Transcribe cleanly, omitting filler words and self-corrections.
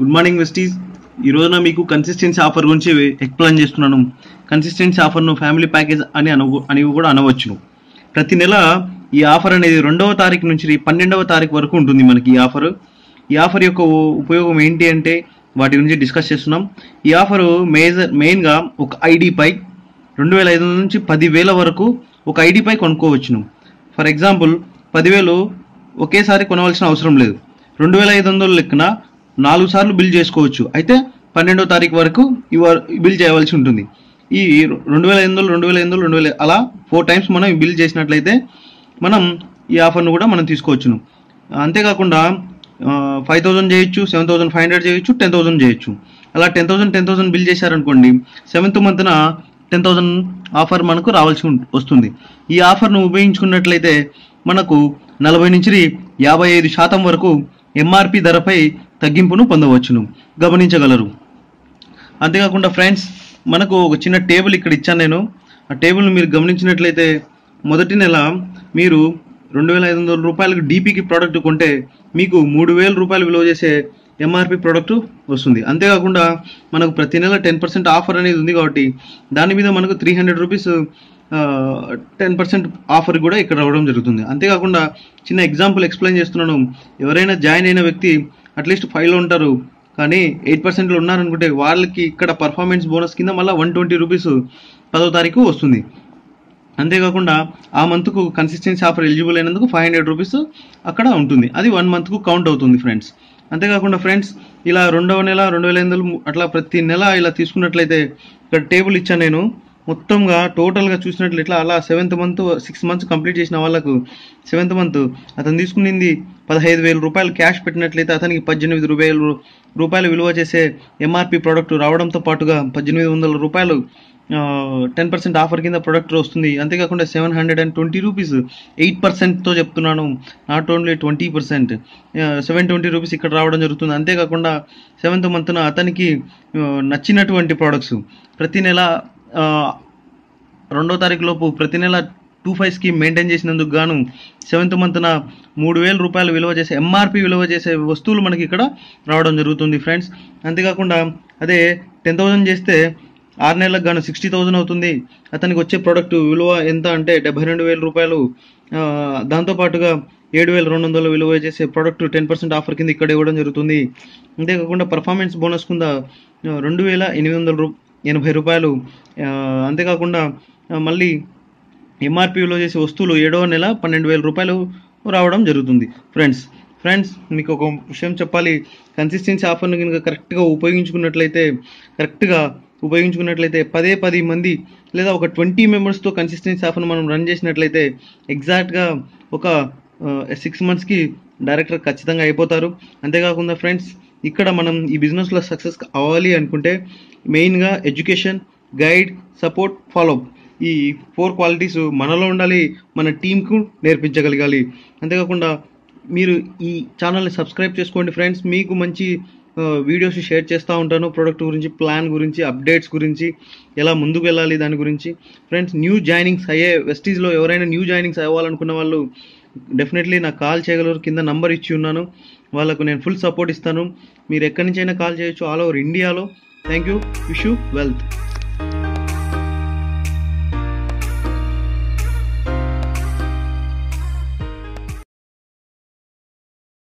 Good morning వెస్టీస్. ఈ రోజున మీకు కన్సిస్టెన్సీ ఆఫర్ గురించి ఎక్స్ప్లెయిన్ చేస్తున్నాను. కన్సిస్టెన్సీ ఆఫర్ను ఫ్యామిలీ ప్యాకేజ్ అని కూడా అనవచ్చును. ప్రతి నెల ఈ ఆఫర్ అనేది 2వ తారీఖు నుంచి 12వ తారీఖు వరకు ఉంటుంది మనకి ఈ ఆఫర్ యొక్క ఉపయోగం ఏంటి అంటే వాటి గురించి డిస్కస్ చేస్తున్నాం. ఈ ఆఫరు మెయిన్గా ఒక ఐడిపై 2500 నుంచి 10,000 వరకు ఒక ఐడిపై కొనుక్కోవచ్చును. ఫర్ ఎగ్జాంపుల్ 10,000 ఒకేసారి కొనవలసిన అవసరం లేదు. 2,500 లెక్కన 4 సార్లు బిల్ చేసుకోవచ్చు. అయితే 12వ తారీఖు వరకు బిల్ చేయవలసి ఉంటుంది. ఈ 2,500 అలా 4 టైమ్స్ మనం బిల్ చేసినట్లయితే మనం ఈ ఆఫర్ను కూడా మనం తీసుకోవచ్చును. అంతేకాకుండా 5,000 చేయొచ్చు, 7,500 చేయొచ్చు, 10,000 చేయొచ్చు. అలా 10,000 బిల్ చేశారనుకోండి, 7th మంత్న 10,000 ఆఫర్ మనకు రావాల్సి వస్తుంది. ఈ ఆఫర్ను ఉపయోగించుకున్నట్లయితే మనకు 40 నుంచి 55% వరకు ఎంఆర్పి ధరపై తగ్గింపును పొందవచ్చును, గమనించగలరు. అంతేకాకుండా ఫ్రెండ్స్, మనకు ఒక చిన్న టేబుల్ ఇక్కడ ఇచ్చాను నేను. ఆ టేబుల్ను మీరు గమనించినట్లయితే మొదటి నెల మీరు 2,500 రూపాయలకు డీపీకి ప్రోడక్ట్ కొంటే మీకు 3,000 రూపాయలు విలువ చేసే ఎంఆర్పి ప్రోడక్ట్ వస్తుంది. అంతేకాకుండా మనకు ప్రతి నెల 10% ఆఫర్ అనేది ఉంది కాబట్టి దాని మీద మనకు 300 రూపీస్ 10% ఆఫర్ కూడా ఇక్కడ రావడం జరుగుతుంది. అంతేకాకుండా చిన్న ఎగ్జాంపుల్ ఎక్స్ప్లెయిన్ చేస్తున్నాను. ఎవరైనా జాయిన్ అయిన వ్యక్తి అట్లీస్ట్ 5లో ఉంటారు కానీ 8%లో ఉన్నారనుకుంటే వాళ్ళకి ఇక్కడ పర్ఫార్మెన్స్ బోనస్ కింద మళ్ళీ 120 రూపీస్ 10వ తారీఖు వస్తుంది. అంతేకాకుండా ఆ మంత్కు కన్సిస్టెన్సీ ఆఫర్ ఎలిజిబుల్ అయినందుకు 500 రూపీస్ అక్కడ ఉంటుంది. అది 1 మంత్కు కౌంట్ అవుతుంది ఫ్రెండ్స్. అంతేకాకుండా ఫ్రెండ్స్, ఇలా 2వ నెల 2,500 అట్లా ప్రతి నెల ఇలా తీసుకున్నట్లయితే ఇక్కడ టేబుల్ ఇచ్చాను నేను. మొత్తంగా టోటల్గా చూసినట్లయితే అలా 7th మంత్ 6 మంత్స్ కంప్లీట్ చేసిన వాళ్ళకు 7th మంత్ అతను తీసుకునింది 15,000 రూపాయలు క్యాష్ పెట్టినట్లయితే అతనికి 18,000 రూపాయలు విలువ చేసే ఎంఆర్పి ప్రోడక్ట్ రావడంతో పాటుగా 1,800 రూపాయలు 10% ఆఫర్ కింద ప్రొడక్ట్ వస్తుంది. అంతేకాకుండా 720 రూపీస్ 8%తో చెప్తున్నాను, నాట్ ఓన్లీ 20%, 720 రూపీస్ ఇక్కడ రావడం జరుగుతుంది. అంతేకాకుండా 7th మంత్న అతనికి నచ్చినటువంటి ప్రోడక్ట్స్ ప్రతి నెల 2వ తారీఖు లోపు ప్రతి నెల 25 స్కీమ్ మెయింటైన్ చేసినందుకు గాను 7th మంత్న 3,000 రూపాయలు విలువ చేసే ఎంఆర్పి విలువ చేసే వస్తువులు మనకి ఇక్కడ రావడం జరుగుతుంది ఫ్రెండ్స్. అంతేకాకుండా అదే 10,000 చేస్తే 6 నెలలకు గాను 60,000 అవుతుంది. అతనికి వచ్చే ప్రోడక్ట్ విలువ ఎంత అంటే 72,000 రూపాయలు. దాంతోపాటుగా 7,200 విలువ చేసే ప్రోడక్ట్ 10% ఆఫర్ కింద ఇక్కడ ఇవ్వడం జరుగుతుంది. అంతేకాకుండా పర్ఫార్మెన్స్ బోనస్ కింద 2,880 రూపాయలు. అంతేకాకుండా మళ్ళీ ఎంఆర్పి విలువ చేసే వస్తువులు 7వ నెల 12,000 రూపాయలు రావడం జరుగుతుంది. ఫ్రెండ్స్ మీకు ఒక విషయం చెప్పాలి. కన్సిస్టెన్సీ ఆఫర్ను కనుక కరెక్ట్గా ఉపయోగించుకున్నట్లయితే 10 మంది లేదా ఒక 20 మెంబర్స్తో కన్సిస్టెన్సీ ఆఫర్ను మనం రన్ చేసినట్లయితే ఎగ్జాక్ట్గా ఒక 6 మంత్స్కి డైరెక్టర్ ఖచ్చితంగా అయిపోతారు. అంతేకాకుండా ఫ్రెండ్స్, ఇక్కడ మనం ఈ బిజినెస్లో సక్సెస్ అవ్వాలి అనుకుంటే మెయిన్గా ఎడ్యుకేషన్, గైడ్, సపోర్ట్, ఫాలోఅప్, ఈ 4 క్వాలిటీస్ మనలో ఉండాలి, మన టీంకు నేర్పించగలగాలి. అంతేకాకుండా మీరు ఈ ఛానల్ని సబ్స్క్రైబ్ చేసుకోండి ఫ్రెండ్స్. మీకు మంచి వీడియోస్ షేర్ చేస్తూ ఉంటాను, ప్రోడక్ట్ గురించి, ప్లాన్ గురించి, అప్డేట్స్ గురించి, ఎలా ముందుకు వెళ్ళాలి దాని గురించి. ఫ్రెండ్స్, న్యూ జాయినింగ్స్ అయ్యే వెస్టీస్లో ఎవరైనా న్యూ జాయినింగ్స్ అవ్వాలనుకున్న వాళ్ళు డెఫినెట్లీ నాకు కాల్ చేయగలరు. కింద నంబర్ ఇచ్చి ఉన్నాను, వాళ్ళకు నేను ఫుల్ సపోర్ట్ ఇస్తాను. మీరు ఎక్కడి నుంచైనా కాల్ చేయొచ్చు, ఆల్ ఓవర్ ఇండియాలో. Thank you. Wish you wealth.